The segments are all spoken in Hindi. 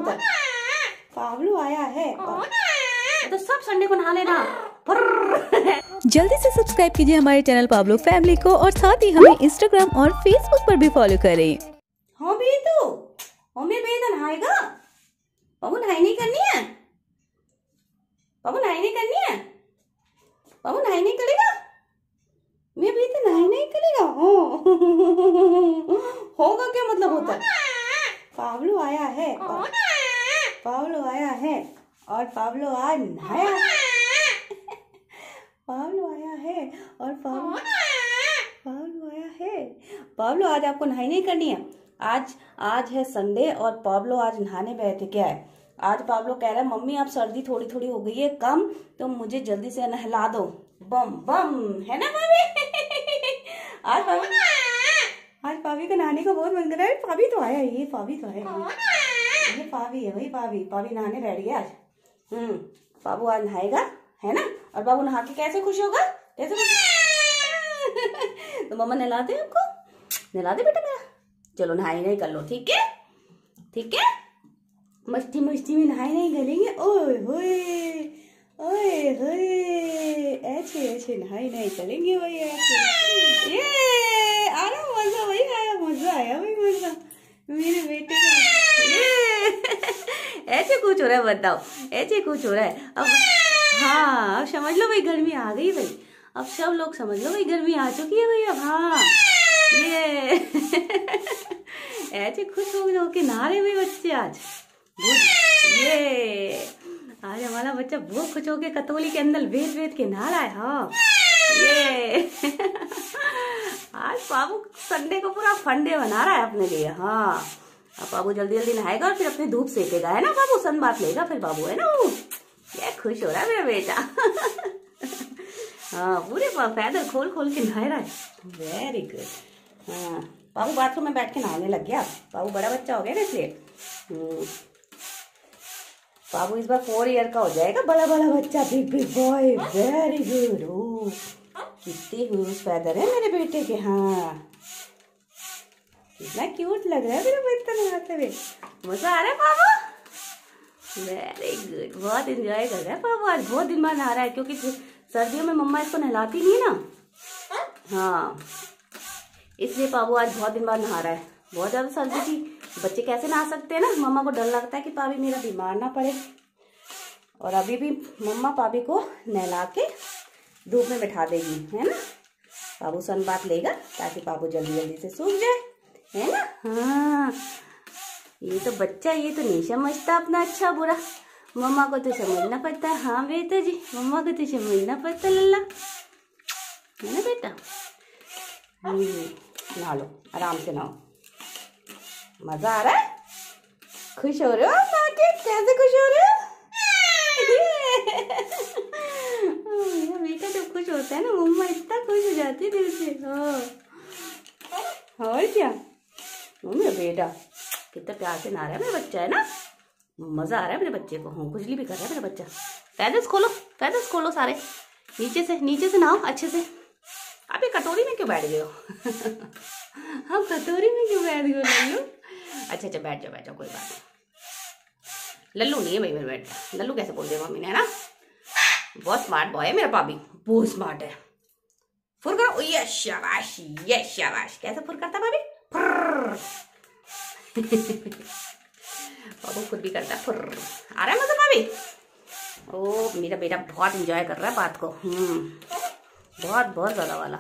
होता है। पावलो आया है तो सब संडे को नहा लेना। जल्दी से सब्सक्राइब कीजिए हमारे चैनल पाब्लो फैमिली को और साथ ही हमें इंस्टाग्राम और फेसबुक पर भी फॉलो करें। हाँ भी तो मम्मी बेटा नहाएगा। बाबू नहाई नहीं करनी है। बाबू नहाई नहीं करनी है। बाबू नहाई नहीं करेगा। मैं भी तो नहाई नहीं करेगा। होगा क्या मतलब होता है। पावलो आया है और पावलो आया है और पावलो आज नहाया। पावलो आया है और पावलो आया है। पावलो आज आपको नहाई नहीं करनी है। आज है संडे और पावलो आज नहाने बैठ गया है। आज पावलो कह रहा है मम्मी अब सर्दी थोड़ी थोड़ी हो गई है कम, तो मुझे जल्दी से नहला दो। बम बम है ना भाभी। आज पावी को नहाने का बहुत मन कर रहा है। पावी तो आया, ये पावी तो है, ये पावी है, वही पावी नहाने बैठ गया आज। बाबू आज नहाएगा है ना। और बाबू नहा के कैसे खुश होगा, कैसे खुश? तो मम्मा नहला दे आपको, नहला दे बेटा मेरा। चलो नहाई नहीं कर लो, ठीक है ठीक है। मस्ती मस्ती में नहाई नहीं करेंगे। ओए होए ओए होए ऐसे ऐसे नहाई नहीं करेंगे भाई ऐसे। ये आ रहा मजा, वही आया मजा, आया वही मजा मेरे बेटे का। ये ऐसे कुछ हो रहा है, बताओ ऐसे कुछ हो रहा है। अब हाँ अब समझ लो भाई गर्मी आ गई भाई। अब सब लोग समझ लो भाई गर्मी आ चुकी है भाई। अब हाँ ये ऐसे खुश हो के नहा रहे भाई बच्चे आज। ये आज हमारा बच्चा बहुत खुश होके कतोली के अंदर वेद के नहा रहा है। हाँ ये आज बाबू संडे को पूरा फंडे बना रहा है अपने लिए। हाँ अब बाबू जल्दी जल्दी नहाएगा और फिर अपनी धूप सेकेगा है ना। बाबू सन बात लेगा फिर बाबू है ना। वो ये खुश हो रहा है मेरा बेटा। हाँ पूरे पैदल खोल खोल के नहा रहा है। Very good. हाँ बाबू बाथरूम में बैठ के नहाने लग गया। बाबू बड़ा बच्चा हो गया ना इसलिए। बाबू इस बार 4 ईयर का हो जाएगा, बड़ा बड़ा बच्चा, बिग बॉय। Very good. ओ कितने ह्यूज फैदर है मेरे बेटे के। हाँ कितना क्यूट लग रहा है मेरा बेटा नहाते हुए। मजा आ रहा है बाबू। वेरी गुड, बहुत एंजॉय कर रहा है बाबू। आज बहुत दिन बाद नहा रहा है क्योंकि सर्दियों में मम्मा इसको नहलाती नहीं है ना। हाँ इसलिए बाबू आज बहुत दिन बाद नहा रहा है। बहुत ज्यादा सर्दी थी, बच्चे कैसे नहा सकते हैं ना। मम्मा को डर लगता है कि पाभी मेरा बीमार ना पड़े। और अभी भी मम्मा पाभी को नहला के धूप में बैठा देगी है ना। बाबू सन बात लेगा ताकि बाबू जल्दी जल्दी से सूख जाए है ना। हाँ ये तो बच्चा, ये तो नहीं समझता अपना अच्छा बुरा। मम्मा को तो समझना पड़ता है। हाँ बेटा जी, मम्मा को तो समझना पड़ता लल्ला है ना बेटा। नहा लो आराम से नहाओ। मजा आ रहा है, खुश हो रहे हो नहा के, कैसे खुश हो रहे हो। मेरा बेटा जब खुश होता है ना मम्मा इतना खुश हो जाती है दिल से। और क्या मेरा बेटा कितना प्यार से नहा रहा है मेरा बच्चा है ना। मजा आ रहा है मेरे बच्चे को। हाँ खुजली भी कर रहा है मेरा बच्चा। पैदल्स खोलो सारे, नीचे से नहाओ अच्छे से। आप ये कटोरी में क्यों बैठ गए हो। हम कटोरी में क्यों बैठ गए लल्लू। अच्छा बैठ जाओ कोई बात नहीं। लल्लू नहीं है भाई मेरा बेटा। लल्लू कैसे बोल दिया मम्मी ने है ना। बहुत स्मार्ट बॉय है मेरा पाभी, बहुत स्मार्ट है। फुर करो। ये शाबाश ये शाबाश। कैसे फुर करता भाभी। बाबू खुद भी करता है फुर। आ रहा है मजा भाभी। ओ मेरा बेटा बहुत एंजॉय कर रहा है बात को। बहुत ज्यादा वाला।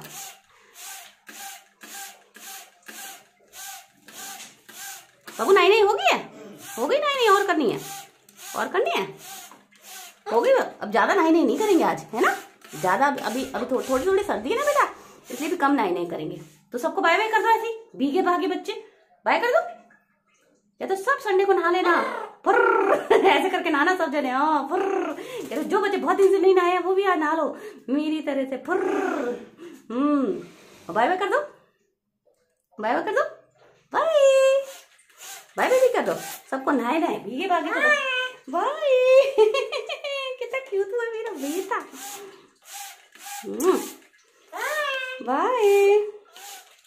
बाबू नहीं हो गई है, हो गई नहीं और करनी है, और करनी है, हो गई। अब ज्यादा नहीं करेंगे आज है ना। ज्यादा अभी थोड़ी थोड़ी सर्दी है ना बेटा, इसलिए भी कम नहीं करेंगे। तो सबको बाय बाय कर दो ऐसे भीगे भागे बच्चे, बाय कर दो। या तो सब संडे को नहा लेना फुर्र ऐसे करके नहाना सब जने। हाँ फुर्र। या तो जो बच्चे बहुत दिन से नहीं नहाए वो भी आज नहा लो मेरी तरह से फुर्र। बाय बाय कर दो, बाय बाय कर दो, बाय बाय बाय भी कर दो सबको। नहाए भीगे भागे बाय। कितना क्यूट हुआ मेरा बेटा। बाय।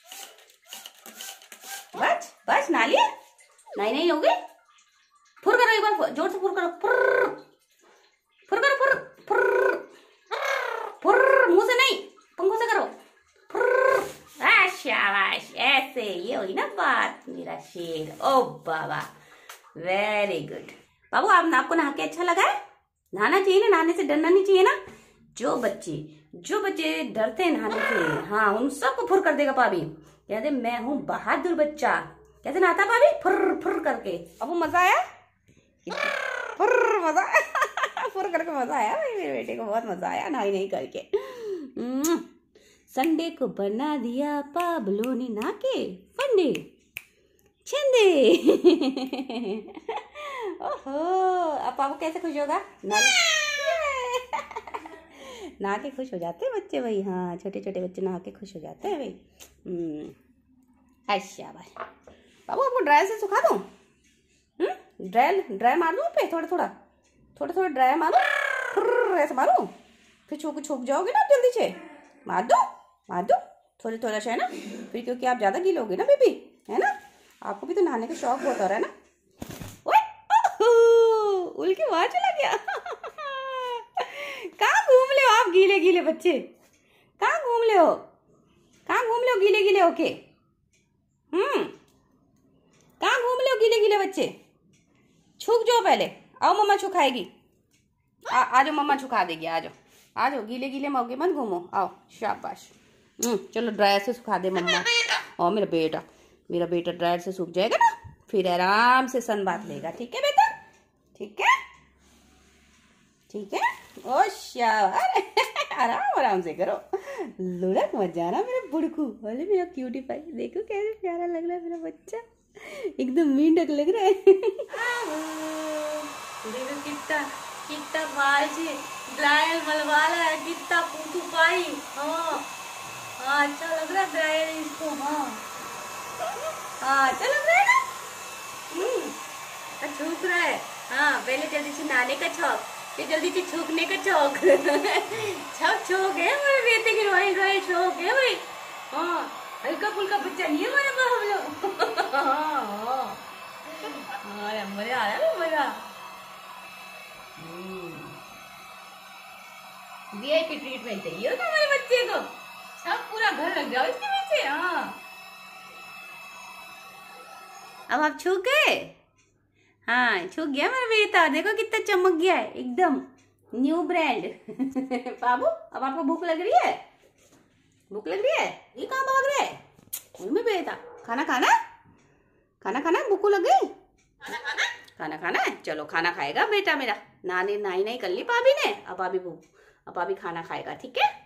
बस नहा लिया। नहीं हो गई। फुर करो एक बार जोर से फुर करो, फुर फुर करो, फुर फुर फुर, मुंह से नहीं पंखों से करो, फुर। शाबाश, ऐसे ये हुई ना बात मेरा शेर। ओ बाबा, वेरी गुड। बाबू आपको नहा के अच्छा लगा है? नहाना चाहिए ना, नहाने से डरना नहीं चाहिए ना। जो बच्चे डरते हैं नहाने से, हाँ उन सबको फुर कर देगा पाभी। कहते मैं हूँ बहादुर बच्चा। कैसे नहाता पाभी? फुर फुर करके। अब मजा आया? फुर मजा फुर करके मजा आया भाई, मेरे बेटे को बहुत मजा आया नहाई नहीं करके। संडे को बना दिया पाब्लो ने नहा के फंडे छंदे। ओहो, अब पापा कैसे खुश होगा? नहा के खुश हो जाते हैं बच्चे भाई, हाँ छोटे छोटे बच्चे नहा के खुश हो जाते हैं भाई। अच्छा भाई बाबू, आपको ड्राई से सुखा दूँ? ड्राई मार दूँ पे, थोड़ा ड्राई मारो, ऐसे मारो, फिर छूक जाओगे ना जल्दी से। मार दो थोड़ा सा है ना, फिर क्योंकि आप ज्यादा गीलोगे ना बेबी, है ना। आपको भी तो नहाने का शौक बहुत हो रहा है ना। उल के वहां चला गया। कहाँ घूम ले हो आप गीले बच्चे? कहाँ घूम ले हो गीले होके? कहाँ घूम ले हो गीले बच्चे? छुक जाओ पहले, आओ मम्मा छुखाएगी। आ जाओ मम्मा छुखा देगी, आ जाओ गीले मौके मत घूमो, आओ शाबाश। चलो ड्रायर से सुखा दे मम्मा। और मेरा बेटा ड्रायर से सूख जाएगा ना, फिर आराम से सन बात लेगा। ठीक है बेटा? ठीक है। ओ शाबाश, आराम से करो, लुढ़क मत जाना मेरा बुड़कू। बोले मेरा क्यूटी पाई, देखो कैसे प्यारा लग रहा है मेरा बच्चा, एकदम मींडक लग रहा है। देखो कितना बाल से ड्रायर मलवाला है, कितना पूछू पाई। हाँ अच्छा लग रहा है ड्रायर इसको। हाँ अच्छा लग रहा है ना। छूक रहा है। हाँ पहले जल्दी से नहाने का शौक, फिर जल्दी से छूकने का शौक। सब शौक है हमारे बेटे के, रॉयल शौक है भाई। हाँ हल्का फुल्का बच्चा नहीं है हमारे पास हम लोग। हाँ मजा आ रहा है, मजा। VIP ट्रीटमेंट चाहिए होता हमारे बच्चे को, सब पूरा घर लग जाओ इसके पीछे। हाँ अब आप छू गए? हाँ छू गया मेरा बेटा, देखो कितना चमक गया है, एकदम न्यू ब्रांड। बाबू अब आपको भूख लग रही है? ये कहाँ भाग रहे हैं? में बेटा खाना खाना भूख लग गई? खाना है, चलो खाना खाएगा बेटा मेरा। नानी नहीं कर ली भाभी ने, अब भाभी खाना खाएगा। ठीक है।